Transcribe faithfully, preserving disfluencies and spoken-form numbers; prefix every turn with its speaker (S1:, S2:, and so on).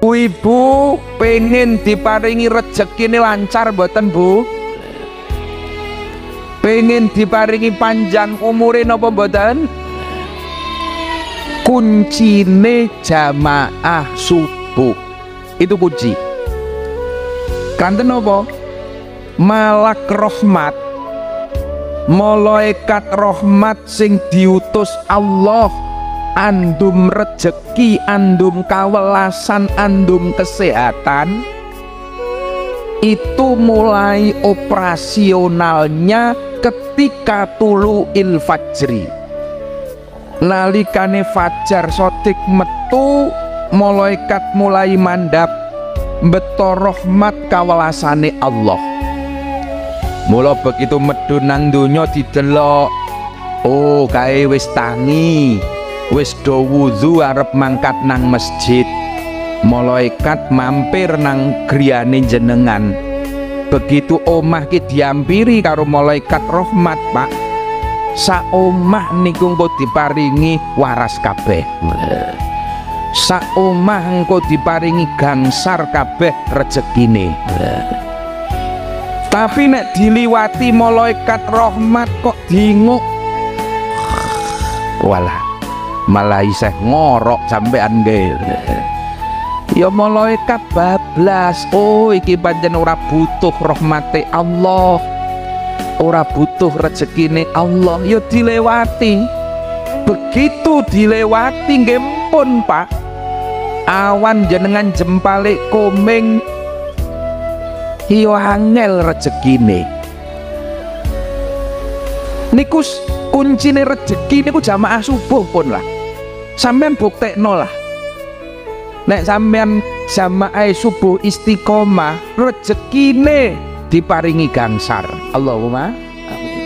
S1: ibu-ibu pengen diparingi rezekine lancar mboten Bu? Pengen diparingi panjang umure napa mboten? Kuncine jamaah subuh itu kunci. Kanten apa? Malak rahmat, malaikat rahmat sing diutus Allah, andum rezeki, andum kawelasan, andum kesehatan, itu mulai operasionalnya ketika tulu'il fajri. Nalikane fajar sodik metu, malaikat mulai mandap beto rahmat kawelasane Allah. Mula begitu medun nang donya didelok, oh kae wis tangi, wis do wudu arep mangkat nang masjid, malaikat mampir nang griyane jenengan. Begitu omah ki diampiri karo malaikat rahmat, Pak, sak omah niku engko diparingi waras kabeh, sak omah engko diparingi gangsar kabeh rezekine. Tapi nek diliwati malaikat rahmat kok dinguk, walah malah isih ngorok sampean nggih. Ya malaikat bablas, oh iki pancen ora butuh rahmate Allah, ora butuh rezekine Allah, ya dilewati. Begitu dilewati nggih pun Pak, awan jenengan jempale komeng, yo angel rezekine. Niku kuncine rezeki niku jamaah subuh pun lah. Sampean buktekno lah. Nek sampean jamaah subuh istiqomah, rezekine diparingi gangsar. Allahumma amin.